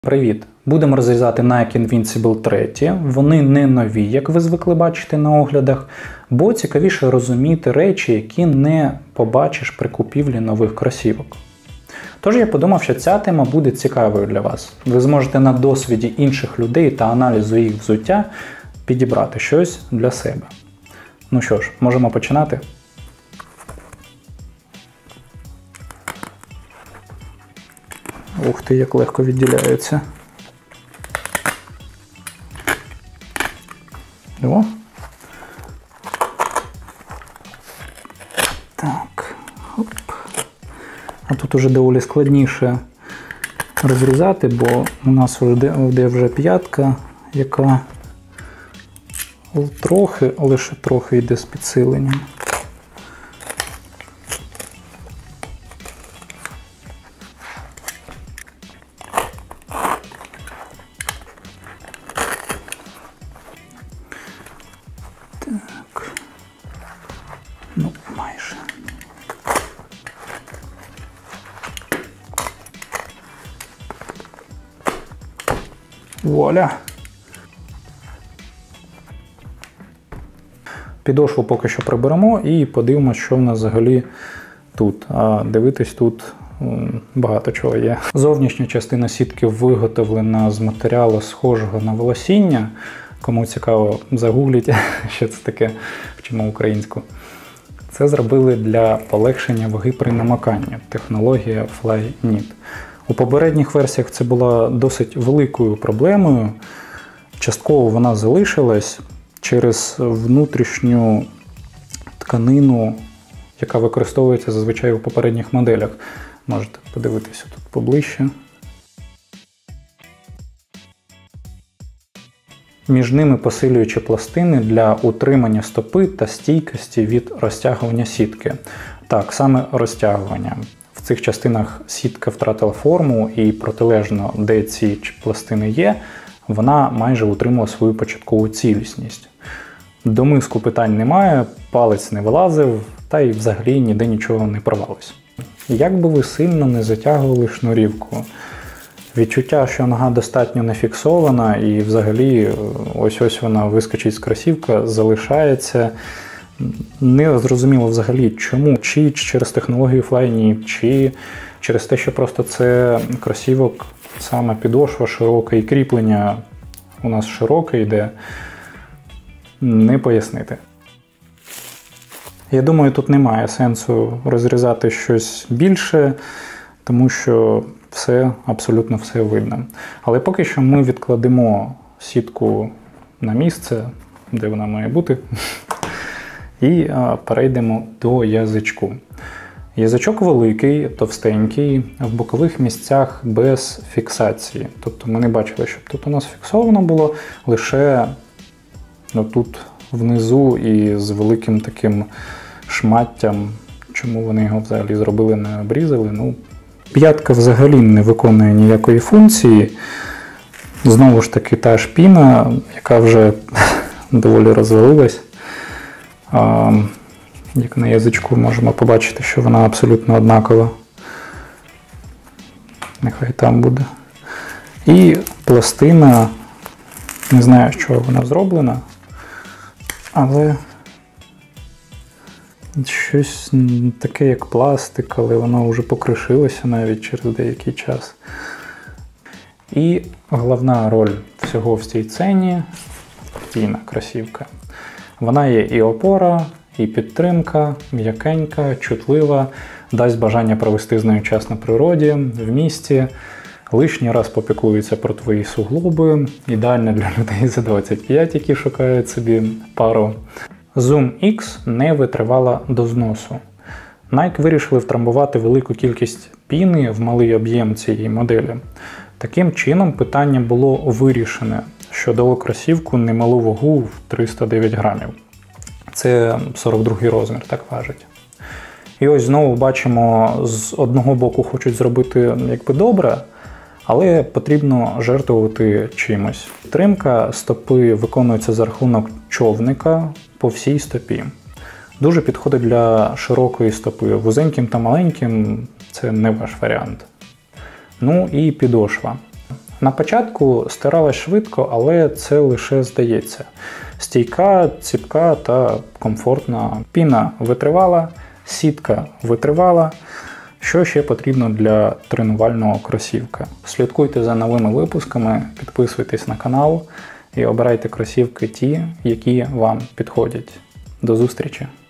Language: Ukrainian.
Привіт! Будемо розрізати Nike Invincible 3. Вони не нові, як ви звикли бачити на оглядах, бо цікавіше розуміти речі, які не побачиш при купівлі нових кросівок. Тож я подумав, що ця тема буде цікавою для вас. Ви зможете на досвіді інших людей та аналізу їх взуття підібрати щось для себе. Ну що ж, можемо починати? Ух ти, як легко відділяється. О. Так. Оп. А тут уже доволі складніше розрізати, бо у нас йде вже п'ятка, яка лише трохи йде з підсиленням. Так. Ну, майже. Вуаля! Підошву поки що приберемо і подивимося, що в нас взагалі тут. А дивитись тут багато чого є. Зовнішня частина сітки виготовлена з матеріалу, схожого на волосіння. Кому цікаво, загугліть, що це таке, вчимо українську. Це зробили для полегшення ваги при намаканні. Технологія Flyknit. У попередніх версіях це була досить великою проблемою. Частково вона залишилась через внутрішню тканину, яка використовується зазвичай у попередніх моделях. Можете подивитися тут поближче. Між ними посилюючі пластини для утримання стопи та стійкості від розтягування сітки. Так, саме розтягування. В цих частинах сітка втратила форму і протилежно, де ці пластини є, вона майже утримала свою початкову цілісність. До миску питань немає, палець не вилазив, та й взагалі ніде нічого не порвалося. Як би ви сильно не затягували шнурівку, відчуття, що нога достатньо не фіксована і взагалі ось вона вискочить з кросівка, залишається. Не зрозуміло взагалі чому, чи через технологію Flyknit, чи через те, що просто це кросівок, саме підошва широка і кріплення у нас широке йде, не пояснити. Я думаю, тут немає сенсу розрізати щось більше, тому що абсолютно все видно. Але поки що ми відкладемо сітку на місце, де вона має бути, і перейдемо до язичку. Язичок великий, товстенький, в бокових місцях без фіксації. Тобто ми не бачили, щоб тут у нас фіксовано було, лише тут внизу і з великим таким шматтям. Чому вони його взагалі зробили, не обрізали? П'ятка взагалі не виконує ніякої функції. Знову ж таки, та ж піна, яка вже доволі розвалилась. Як на язичку можемо побачити, що вона абсолютно однакова. Нехай там буде. І пластина, не знаю, з чого вона зроблена, але щось таке, як пластик, але воно вже покришилося навіть через деякий час. І головна роль всього в цій ціні – піна, кросівка. Вона є і опора, і підтримка, м'якенька, чутлива, дасть бажання провести з нею час на природі, в місті, лишній раз попіклується про твої суглоби, ідеально для людей за 25, які шукають собі пару. Zoom X не витривала до зносу. Nike вирішили втрамбувати велику кількість піни в малий об'єм цієї моделі. Таким чином питання було вирішене, що дало кросівку немалу вагу в 309 грамів. Це 42-й розмір, так важить. І ось знову бачимо, з одного боку хочуть зробити добре, але потрібно жертвувати чимось. Підтримка стопи виконується за рахунок човника по всій стопі. Дуже підходить для широкої стопи. Вузеньким та маленьким це не ваш варіант. Ну і підошва. На початку стиралась швидко, але це лише здається. Стійка, ціпка та комфортна. Піна витривала, сітка витривала. Що ще потрібно для тренувального кросівка? Слідкуйте за новими випусками, підписуйтесь на канал і обирайте кросівки ті, які вам підходять. До зустрічі!